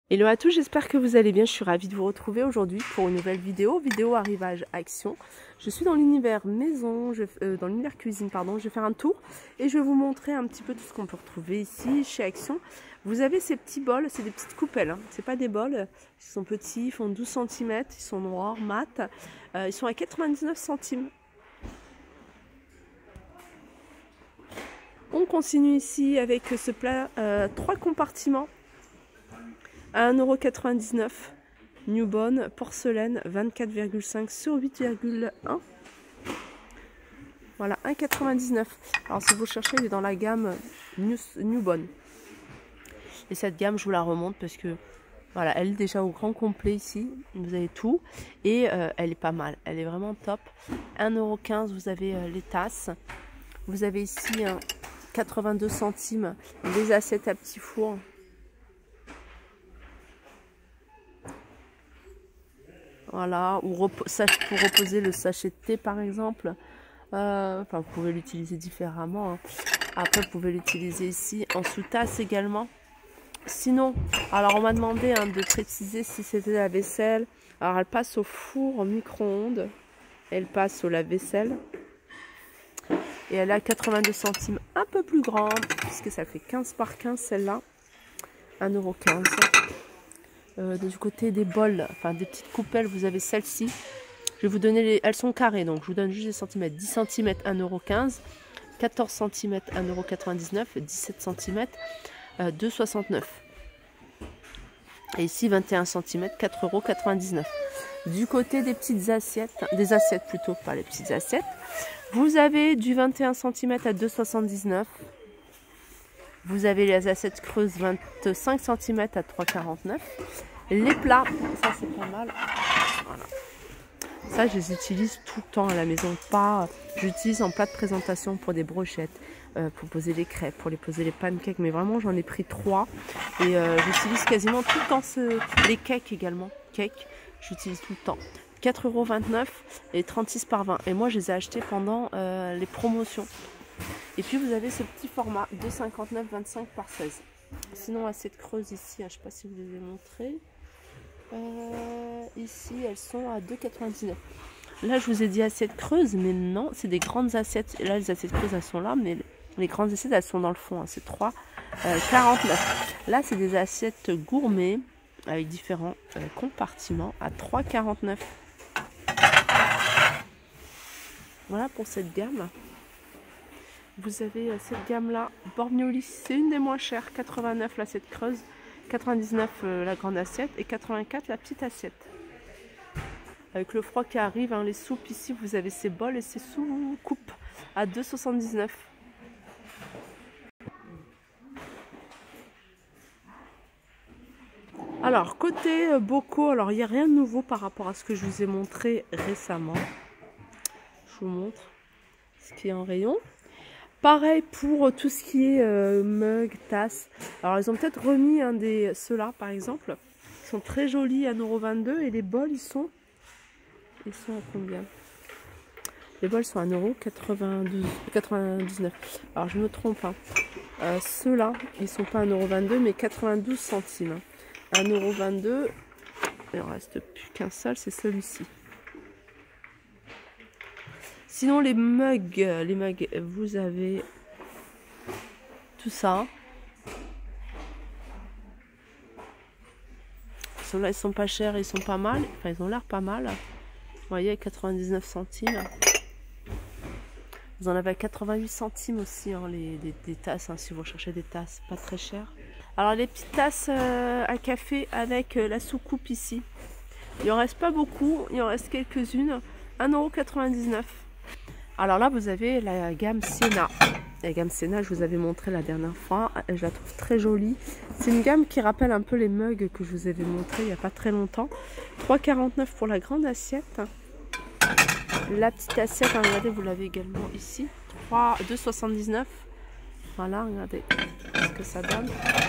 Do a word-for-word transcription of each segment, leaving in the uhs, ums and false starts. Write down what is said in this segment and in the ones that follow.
Hello à tous, j'espère que vous allez bien. Je suis ravie de vous retrouver aujourd'hui pour une nouvelle vidéo, vidéo arrivage action. Je suis dans l'univers maison, je, euh, dans l'univers cuisine, pardon. Je vais faire un tour et je vais vous montrer un petit peu tout ce qu'on peut retrouver ici chez Action. Vous avez ces petits bols, c'est des petites coupelles, hein. C'est pas des bols, ils sont petits, ils font douze centimètres, ils sont noirs, mat, euh, ils sont à quatre-vingt-dix-neuf centimes. On continue ici avec ce plat, euh, trois compartiments. À un euro quatre-vingt-dix-neuf, Newborn, porcelaine, vingt-quatre virgule cinq sur huit virgule un. Voilà, un euro quatre-vingt-dix-neuf. Alors si vous cherchez, il est dans la gamme New, Newborn. Et cette gamme, je vous la remonte parce que voilà, elle est déjà au grand complet ici. Vous avez tout. Et euh, elle est pas mal. Elle est vraiment top. un euro quinze, vous avez euh, les tasses. Vous avez ici euh, quatre-vingt-deux centimes les assiettes à petit four. Voilà, ou rep pour reposer le sachet de thé par exemple. Euh, enfin, vous pouvez l'utiliser différemment, hein. Après, vous pouvez l'utiliser ici en sous-tasse également. Sinon, alors on m'a demandé hein, de préciser si c'était la vaisselle. Alors elle passe au four au micro-ondes. Elle passe au lave-vaisselle. Et elle est à quatre-vingt-deux centimes, un peu plus grande, puisque ça fait quinze par quinze celle-là. un euro quinze. Euh, du côté des bols, enfin des petites coupelles, vous avez celle-ci. Je vais vous donner les... Elles sont carrées, donc je vous donne juste les centimètres. dix centimètres, un euro quinze. quatorze centimètres, un euro quatre-vingt-dix-neuf. dix-sept centimètres, euh, deux euros soixante-neuf. Et ici, vingt et un centimètres, quatre euros quatre-vingt-dix-neuf. Du côté des petites assiettes, des assiettes plutôt, pas les petites assiettes, vous avez du vingt et un centimètres à deux euros soixante-dix-neuf. Vous avez les assiettes creuses vingt-cinq centimètres à trois euros quarante-neuf. Les plats, ça c'est pas mal. Voilà. Ça, je les utilise tout le temps à la maison. Pas, j'utilise en plat de présentation pour des brochettes, euh, pour poser les crêpes, pour les poser les pancakes. Mais vraiment, j'en ai pris trois. Et euh, j'utilise quasiment tout le temps ce... les cakes également. Cakes, j'utilise tout le temps. quatre euros vingt-neuf et trente-six par vingt. Et moi, je les ai achetés pendant euh, les promotions. Et puis vous avez ce petit format deux euros cinquante-neuf, vingt-cinq par seize. Sinon assiette creuse ici, hein, je ne sais pas si je vous les ai montrées. Euh, ici elles sont à deux euros quatre-vingt-dix-neuf. Là je vous ai dit assiette creuse, mais non, c'est des grandes assiettes. Et là les assiettes creuses elles sont là, mais les grandes assiettes elles sont dans le fond, hein. C'est trois euros quarante-neuf. Là c'est des assiettes gourmets avec différents euh, compartiments à trois euros quarante-neuf. Voilà pour cette gamme. Vous avez cette gamme-là, Bormioli, c'est une des moins chères, quatre-vingt-neuf l'assiette creuse, quatre-vingt-dix-neuf euh, la grande assiette et quatre-vingt-quatre la petite assiette. Avec le froid qui arrive, hein, les soupes ici, vous avez ces bols et ces sous-coupes à deux euros soixante-dix-neuf. Alors, côté euh, bocaux, alors il n'y a rien de nouveau par rapport à ce que je vous ai montré récemment. Je vous montre ce qui est en rayon. Pareil pour tout ce qui est euh, mug, tasse. Alors ils ont peut-être remis un des ceux-là par exemple. Ils sont très jolis à un euro vingt-deux et les bols ils sont ils sont à combien? Les bols sont à un euro quatre-vingt-dix-neuf. Alors je me trompe, hein. euh, Ceux-là ils sont pas à un euro vingt-deux mais quatre-vingt-douze centimes. un euro vingt-deux. Il en reste plus qu'un seul, c'est celui-ci. Sinon les mugs, les mugs, vous avez tout ça. Ceux-là ils sont pas chers, ils sont pas mal. Enfin ils ont l'air pas mal. Vous voyez, quatre-vingt-dix-neuf centimes. Vous en avez à quatre-vingt-huit centimes aussi, hein, les, les, les tasses, hein, si vous recherchez des tasses, pas très chères. Alors les petites tasses euh, à café avec euh, la soucoupe ici. Il en reste pas beaucoup, il en reste quelques-unes. un euro quatre-vingt-dix-neuf. Alors là, vous avez la gamme Sienna. La gamme Sienna, je vous avais montré la dernière fois. Je la trouve très jolie. C'est une gamme qui rappelle un peu les mugs que je vous avais montré il n'y a pas très longtemps. trois euros quarante-neuf pour la grande assiette. La petite assiette, hein, regardez, vous l'avez également ici. deux euros soixante-dix-neuf. Voilà, regardez ce que ça donne.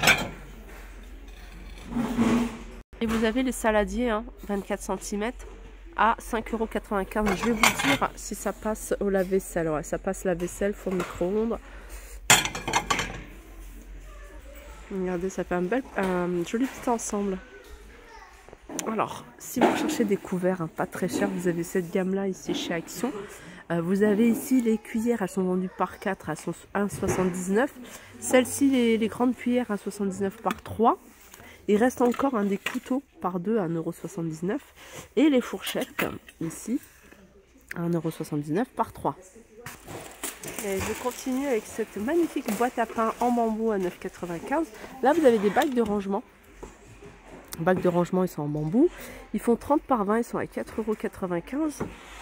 Et vous avez les saladiers, hein, vingt-quatre centimètres. À cinq euros quatre-vingt-quinze. Je vais vous dire si ça passe au lave-vaisselle. Ouais, ça passe lave-vaisselle, four micro-ondes. Regardez, ça fait un, bel, un joli petit ensemble. Alors, si vous cherchez des couverts hein, pas très chers, vous avez cette gamme-là ici chez Action. Euh, vous avez ici les cuillères, elles sont vendues par quatre, elles sont un euro soixante-dix-neuf. Celles-ci, les, les grandes cuillères, un euro soixante-dix-neuf par trois. Il reste encore un des couteaux par deux, un euro soixante-dix-neuf. Et les fourchettes, ici, un euro soixante-dix-neuf par trois. Et je continue avec cette magnifique boîte à pain en bambou à neuf euros quatre-vingt-quinze. Là, vous avez des bacs de rangement. Bacs de rangement, ils sont en bambou. Ils font trente par vingt, ils sont à quatre euros quatre-vingt-quinze.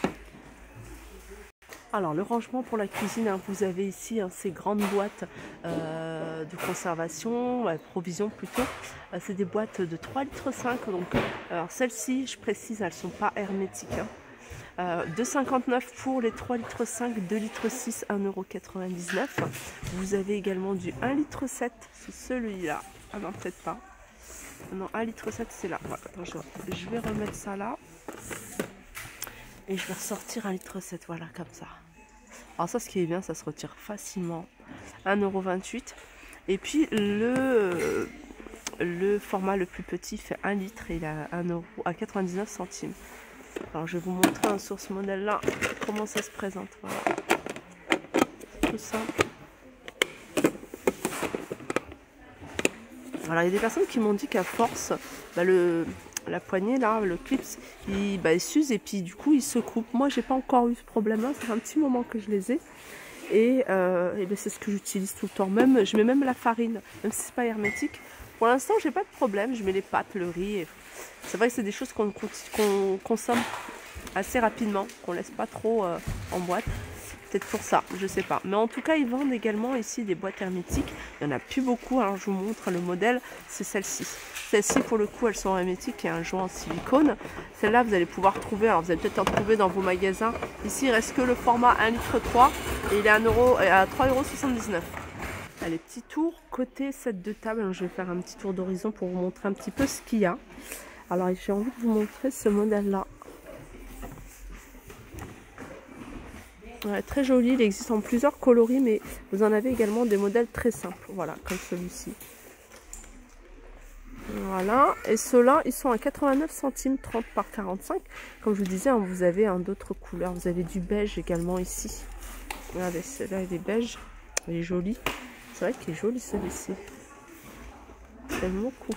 Alors, le rangement pour la cuisine, hein, vous avez ici hein, ces grandes boîtes euh, de conservation, euh, provision plutôt. Euh, C'est des boîtes de trois litres cinq. Donc, alors celles-ci, je précise, elles ne sont pas hermétiques. Hein. Euh, deux euros cinquante-neuf pour les trois litres cinq, deux litres six, un euro quatre-vingt-dix-neuf. Vous avez également du un litre sept, c'est celui-là. Ah non, peut-être pas. Non, un litre sept, c'est là. Voilà, attends, je, je vais remettre ça là. Et je vais ressortir un litre sept, voilà, comme ça. Alors ça, ce qui est bien, ça se retire facilement. un euro vingt-huit. Et puis, le, le format le plus petit fait un litre et il a un euro à quatre-vingt-dix-neuf centimes. Alors, je vais vous montrer hein, sur ce modèle-là comment ça se présente. Voilà. Tout simple. Voilà, il y a des personnes qui m'ont dit qu'à force, bah, le... la poignée là, le clip, il, bah, il s'use et puis du coup il se coupe. Moi j'ai pas encore eu ce problème là, ça fait un petit moment que je les ai et, euh, et ben, c'est ce que j'utilise tout le temps. Même je mets même la farine, même si c'est pas hermétique. Pour l'instant j'ai pas de problème, je mets les pâtes, le riz. Et... c'est vrai que c'est des choses qu'on qu'on consomme assez rapidement, qu'on laisse pas trop euh, en boîte. Peut-être pour ça, je sais pas. Mais en tout cas, ils vendent également ici des boîtes hermétiques. Il n'y en a plus beaucoup. Alors, je vous montre le modèle. C'est celle-ci. Celles-ci, pour le coup, elles sont hermétiques. Il y a un joint en silicone. Celle-là, vous allez pouvoir trouver. Alors, vous allez peut-être en trouver dans vos magasins. Ici, il reste que le format un litre trois. Et il est à trois euros soixante-dix-neuf. Allez, petit tour côté set de table. Alors, je vais faire un petit tour d'horizon pour vous montrer un petit peu ce qu'il y a. Alors, j'ai envie de vous montrer ce modèle-là. Ouais, très joli, il existe en plusieurs coloris, mais vous en avez également des modèles très simples, voilà, comme celui-ci. Voilà, et ceux-là, ils sont à quatre-vingt-neuf centimes, trente par quarante-cinq. Comme je vous disais, hein, vous avez hein, d'autres couleurs, vous avez du beige également ici. Regardez, celui-là, il est beige, il est joli. C'est vrai qu'il est joli celui-ci. J'aime beaucoup.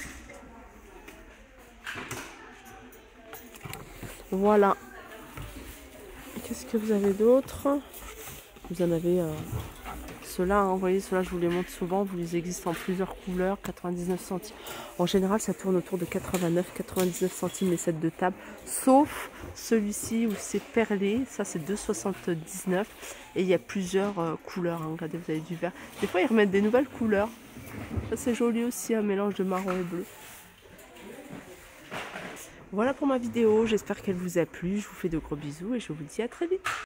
Voilà. Qu'est-ce que vous avez d'autre? Vous en avez euh, ceux-là, hein, vous voyez, ceux-là je vous les montre souvent, vous les existent en plusieurs couleurs, quatre-vingt-dix-neuf centimes. En général, ça tourne autour de quatre-vingt-neuf quatre-vingt-dix-neuf centimes les sets de table, sauf celui-ci où c'est perlé, ça c'est deux euros soixante-dix-neuf et il y a plusieurs euh, couleurs, hein. Regardez, vous avez du vert. Des fois, ils remettent des nouvelles couleurs. Ça c'est joli aussi, un mélange de marron et bleu. Voilà pour ma vidéo, j'espère qu'elle vous a plu, je vous fais de gros bisous et je vous dis à très vite.